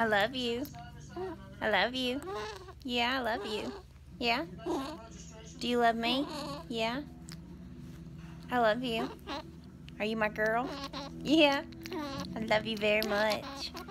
I love you. I love you. Yeah, I love you. Yeah? Do you love me? Yeah? I love you. Are you my girl? Yeah. I love you very much.